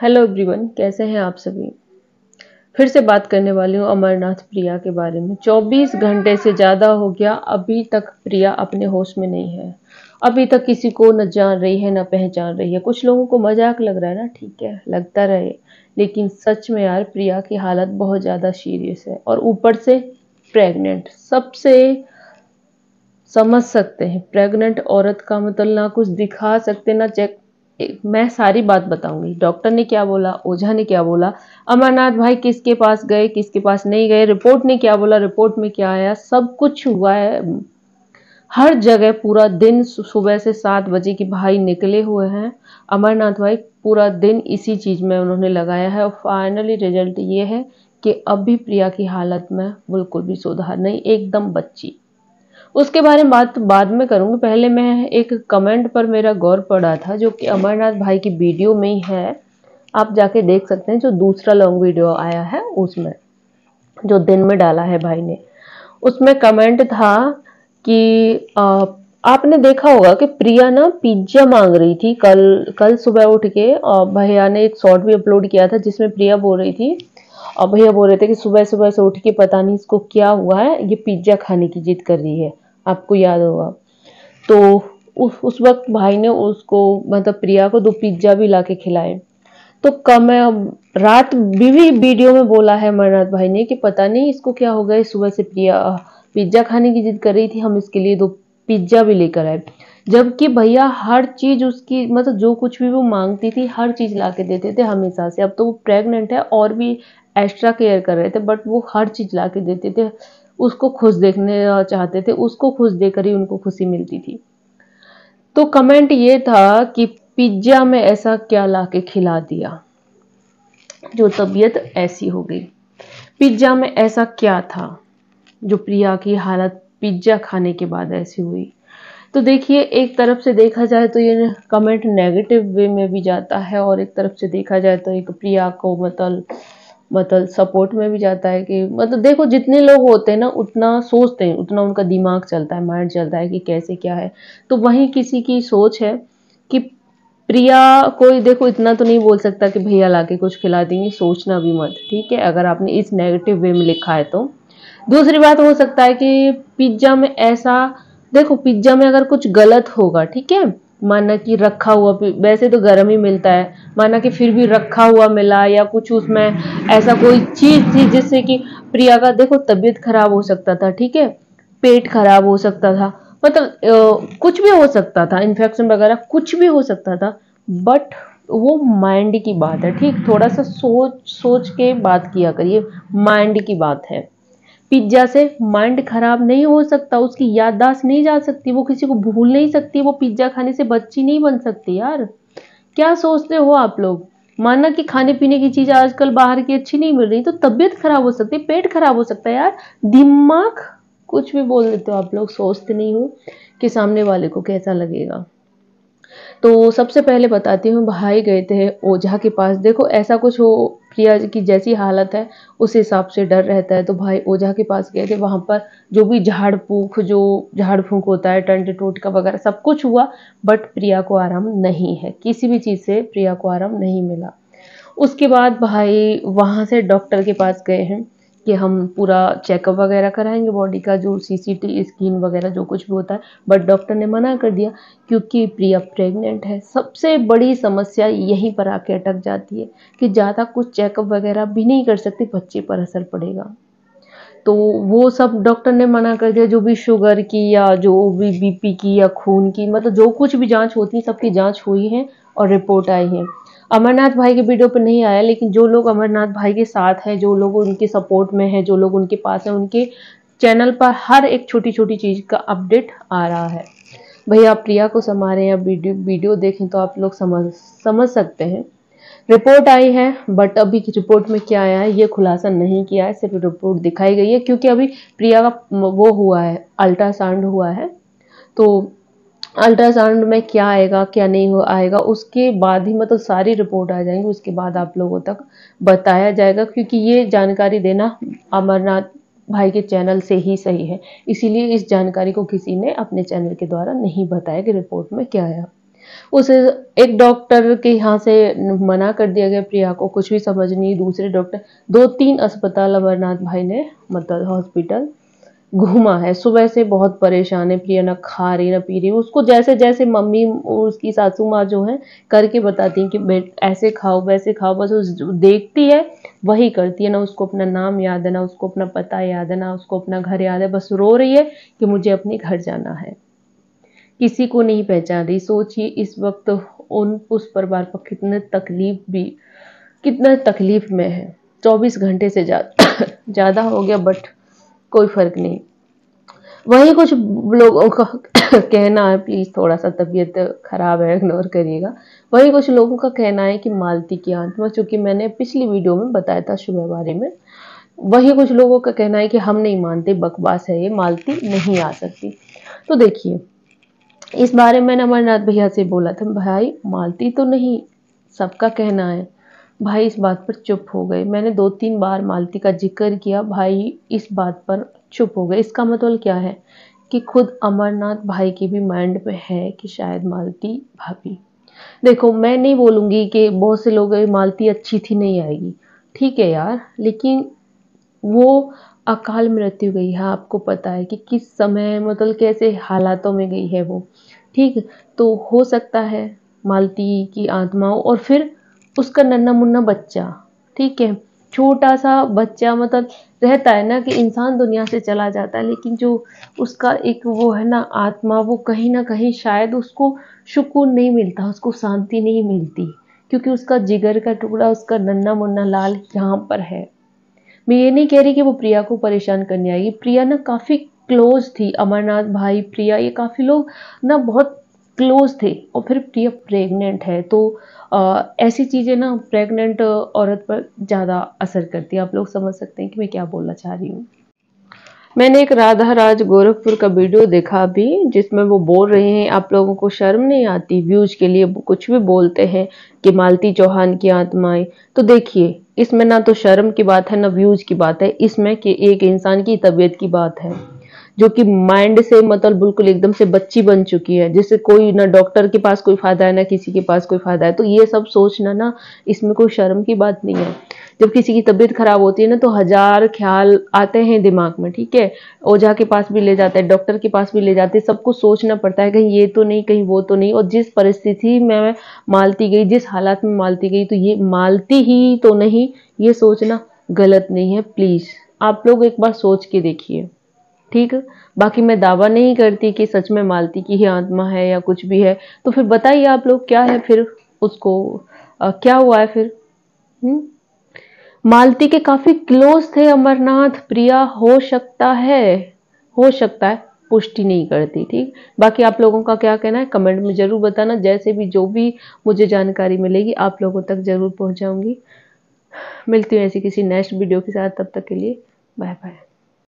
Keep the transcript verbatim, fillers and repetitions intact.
Hello everyone, कैसे हैं आप सभी। फिर से बात करने वाली हूँ अमरनाथ प्रिया के बारे में। चौबीस घंटे से ज़्यादा हो गया, अभी तक प्रिया अपने होश में नहीं है। अभी तक किसी को न जान रही है न पहचान रही है। कुछ लोगों को मजाक लग रहा है ना, ठीक है, लगता रहे, लेकिन सच में यार प्रिया की हालत बहुत ज़्यादा सीरियस है। और ऊपर से प्रेग्नेंट, सबसे समझ सकते हैं प्रेग्नेंट औरत का मतलब ना कुछ दिखा सकते ना चेक। मैं सारी बात बताऊंगी, डॉक्टर ने क्या बोला, ओझा ने क्या बोला, अमरनाथ भाई किसके पास गए किसके पास नहीं गए, रिपोर्ट ने क्या बोला, रिपोर्ट में क्या आया, सब कुछ हुआ है। हर जगह पूरा दिन सुबह से सात बजे की भाई निकले हुए हैं। अमरनाथ भाई पूरा दिन इसी चीज में उन्होंने लगाया है और फाइनली रिजल्ट ये है कि अभी प्रिया की हालत में बिल्कुल भी सुधार नहीं, एकदम बच्ची। उसके बारे में बात बाद में करूंगी। पहले मैं एक कमेंट पर मेरा गौर पड़ा था जो कि अमरनाथ भाई की वीडियो में ही है, आप जाके देख सकते हैं। जो दूसरा लॉन्ग वीडियो आया है उसमें, जो दिन में डाला है भाई ने, उसमें कमेंट था कि आ, आपने देखा होगा कि प्रिया ना पिज्जा मांग रही थी कल कल सुबह उठ के। और भैया ने एक शॉर्ट भी अपलोड किया था जिसमें प्रिया बोल रही थी, और भैया बोल रहे थे कि सुबह सुबह से उठ के पता नहीं इसको क्या हुआ है, ये पिज्जा खाने की जिद कर रही है, आपको याद होगा। तो उस उस वक्त भाई ने उसको मतलब प्रिया को दो पिज्जा भी ला के खिलाए। तो कम रात भी, भी वीडियो में बोला है अमरनाथ भाई ने कि पता नहीं इसको क्या हो गया, सुबह से प्रिया पिज्जा खाने की जिद कर रही थी, हम इसके लिए दो पिज्जा भी लेकर आए। जबकि भैया हर चीज उसकी मतलब जो कुछ भी वो मांगती थी हर चीज ला के देते थे हमेशा से। अब तो वो प्रेग्नेंट है और भी एक्स्ट्रा केयर कर रहे थे, बट वो हर चीज ला के देते थे, उसको खुश देखने चाहते थे, उसको खुश देकर ही उनको खुशी मिलती थी। तो कमेंट ये था कि पिज्जा में ऐसा क्या ला के खिला दिया जो तबीयत ऐसी हो गई, पिज्जा में ऐसा क्या था जो प्रिया की हालत पिज्जा खाने के बाद ऐसी हुई। तो देखिए, एक तरफ से देखा जाए तो ये कमेंट नेगेटिव वे में भी जाता है, और एक तरफ से देखा जाए तो एक प्रिया को मतलब मतलब सपोर्ट में भी जाता है कि मतलब देखो, जितने लोग होते हैं ना उतना सोचते हैं, उतना उनका दिमाग चलता है, माइंड चलता है कि कैसे क्या है। तो वहीं किसी की सोच है कि प्रिया, कोई देखो इतना तो नहीं बोल सकता कि भैया लाके कुछ खिला देंगे, सोचना भी मत, ठीक है, अगर आपने इस नेगेटिव वे में लिखा है तो। दूसरी बात हो सकता है कि पिज्जा में ऐसा, देखो पिज्जा में अगर कुछ गलत होगा, ठीक है, माना कि रखा हुआ, वैसे तो गर्म ही मिलता है, माना कि फिर भी रखा हुआ मिला या कुछ उसमें ऐसा कोई चीज थी जिससे कि प्रिया का देखो तबीयत खराब हो सकता था, ठीक है, पेट खराब हो सकता था, मतलब कुछ भी हो सकता था, इन्फेक्शन वगैरह कुछ भी हो सकता था। बट वो माइंड की बात है, ठीक, थोड़ा सा सोच सोच के बात किया करिए, माइंड की बात है। पिज्जा से माइंड खराब नहीं हो सकता, उसकी याददाश्त नहीं जा सकती, वो किसी को भूल नहीं सकती, वो पिज्जा खाने से बच्ची नहीं बन सकती यार। क्या सोचते हो आप लोग। माना कि खाने पीने की चीज आजकल बाहर की अच्छी नहीं मिल रही तो तबीयत खराब हो सकती है, पेट खराब हो सकता है यार। दिमाग, कुछ भी बोल देते हो आप लोग, सोचते नहीं हो कि सामने वाले को कैसा लगेगा। तो सबसे पहले बताती हूँ, भाई गए थे ओझा के पास। देखो ऐसा कुछ हो, प्रिया की जैसी हालत है उस हिसाब से डर रहता है, तो भाई ओझा के पास गए थे। वहां पर जो भी झाड़ फूक जो झाड़ फूक होता है, टंट टोटका वगैरह सब कुछ हुआ, बट प्रिया को आराम नहीं है, किसी भी चीज से प्रिया को आराम नहीं मिला। उसके बाद भाई वहां से डॉक्टर के पास गए हैं कि हम पूरा चेकअप वगैरह कराएंगे बॉडी का, जो सीसीटी स्किन वगैरह जो कुछ भी होता है, बट डॉक्टर ने मना कर दिया क्योंकि प्रिया प्रेग्नेंट है। सबसे बड़ी समस्या यहीं पर आके अटक जाती है कि ज़्यादा कुछ चेकअप वगैरह भी नहीं कर सकती, बच्चे पर असर पड़ेगा। तो वो सब डॉक्टर ने मना कर दिया, जो भी शुगर की या जो भी बीपी की या खून की, मतलब जो कुछ भी जांच होती है सबकी जांच हुई है और रिपोर्ट आई है। अमरनाथ भाई के वीडियो पर नहीं आया, लेकिन जो लोग अमरनाथ भाई के साथ हैं, जो लोग उनके सपोर्ट में हैं, जो लोग उनके पास हैं, उनके चैनल पर हर एक छोटी छोटी चीज का अपडेट आ रहा है। भैया आप प्रिया को संभालें या वीडियो वीडियो देखें तो आप लोग समझ समझ सकते हैं। रिपोर्ट आई है, बट अभी की रिपोर्ट में क्या आया है ये खुलासा नहीं किया है, सिर्फ रिपोर्ट दिखाई गई है, क्योंकि अभी प्रिया का वो हुआ है, अल्ट्रासाउंड हुआ है। तो अल्ट्रासाउंड में क्या आएगा क्या नहीं हो आएगा उसके बाद ही मतलब सारी रिपोर्ट आ जाएंगी, उसके बाद आप लोगों तक बताया जाएगा, क्योंकि ये जानकारी देना अमरनाथ भाई के चैनल से ही सही है। इसीलिए इस जानकारी को किसी ने अपने चैनल के द्वारा नहीं बताया कि रिपोर्ट में क्या आया। उसे एक डॉक्टर के यहाँ से मना कर दिया गया, प्रिया को कुछ भी समझ नहीं। दूसरे डॉक्टर, दो तीन अस्पताल अमरनाथ भाई ने, मतलब हॉस्पिटल घूमा है। सुबह से बहुत परेशान है प्रिया, ना खा रही ना पी रही। उसको जैसे जैसे मम्मी उसकी सासू माँ जो है करके बताती हैं कि बेट ऐसे खाओ वैसे खाओ, बस उस जो देखती है वही करती है। ना उसको अपना नाम याद है, ना उसको अपना पता याद है, ना उसको अपना घर याद है। बस रो रही है कि मुझे अपने घर जाना है, किसी को नहीं पहचान रही। सोचिए इस वक्त उन उस परिवार पर कितने तकलीफ भी कितना तकलीफ में है। चौबीस घंटे से ज्यादा ज्यादा हो गया, बट कोई फर्क नहीं। वहीं कुछ लोगों का कहना है, प्लीज थोड़ा सा तबीयत खराब है, इग्नोर करिएगा। वहीं कुछ लोगों का कहना है कि मालती की आत्मा, चूंकि मैंने पिछली वीडियो में बताया था शुभ बारे में, वही कुछ लोगों का कहना है कि हम नहीं मानते, बकवास है ये, मालती नहीं आ सकती। तो देखिए, इस बारे में मैंने अमरनाथ भैया से बोला था, भाई मालती तो नहीं, सबका कहना है। भाई इस बात पर चुप हो गए। मैंने दो तीन बार मालती का जिक्र किया, भाई इस बात पर चुप हो गए। इसका मतलब क्या है कि खुद अमरनाथ भाई की भी माइंड में है कि शायद मालती भाभी। देखो मैं नहीं बोलूंगी कि बहुत से लोग मालती अच्छी थी नहीं आएगी, ठीक है यार, लेकिन वो अकाल मृत्यु गई है। आपको पता है कि किस समय, मतलब कैसे हालातों में गई है वो, ठीक। तो हो सकता है मालती की आत्मा हो, और फिर उसका नन्हा मुन्ना बच्चा, ठीक है, छोटा सा बच्चा, मतलब रहता है ना कि इंसान दुनिया से चला जाता है, लेकिन जो उसका एक वो है ना आत्मा, वो कहीं ना कहीं शायद उसको सुकून नहीं मिलता, उसको शांति नहीं मिलती, क्योंकि उसका जिगर का टुकड़ा, उसका नन्हा मुन्ना लाल यहाँ पर है। मैं ये नहीं कह रही कि वो प्रिया को परेशान करने आएगी। प्रिया ना काफी क्लोज थी, अमरनाथ भाई, प्रिया, ये काफी लोग ना बहुत क्लोज थे। और फिर प्रिया प्रेग्नेंट है, तो आ, ऐसी चीजें ना प्रेग्नेंट औरत पर ज्यादा असर करती है। आप लोग समझ सकते हैं कि मैं क्या बोलना चाह रही हूँ। मैंने एक राधा राज गोरखपुर का वीडियो देखा अभी, जिसमें वो बोल रहे हैं, आप लोगों को शर्म नहीं आती, व्यूज के लिए कुछ भी बोलते हैं कि मालती चौहान की आत्माएं। तो देखिए, इसमें ना तो शर्म की बात है ना व्यूज की बात है, इसमें कि एक इंसान की तबीयत की बात है, जो कि माइंड से मतलब बिल्कुल एकदम से बच्ची बन चुकी है, जिससे कोई ना डॉक्टर के पास कोई फायदा है ना किसी के पास कोई फायदा है। तो ये सब सोचना ना, इसमें कोई शर्म की बात नहीं है। जब किसी की तबीयत खराब होती है ना, तो हजार ख्याल आते हैं दिमाग में, ठीक है। ओझा के पास भी ले जाते हैं, डॉक्टर के पास भी ले जाते हैं, सबको सोचना पड़ता है कहीं ये तो नहीं, कहीं वो तो नहीं। और जिस परिस्थिति में मालती गई, जिस हालात में मालती गई, तो ये मालती ही तो नहीं, ये सोचना गलत नहीं है। प्लीज आप लोग एक बार सोच के देखिए, ठीक। बाकी मैं दावा नहीं करती कि सच में मालती की ही आत्मा है या कुछ भी है। तो फिर बताइए आप लोग क्या है फिर, उसको आ, क्या हुआ है फिर। हम्म मालती के काफी क्लोज थे अमरनाथ, प्रिया, हो सकता है, हो सकता है, पुष्टि नहीं करती, ठीक। बाकी आप लोगों का क्या कहना है कमेंट में जरूर बताना। जैसे भी जो भी मुझे जानकारी मिलेगी आप लोगों तक जरूर पहुंचाऊंगी। मिलती हूँ ऐसी किसी नेक्स्ट वीडियो के साथ, तब तक के लिए बाय बाय।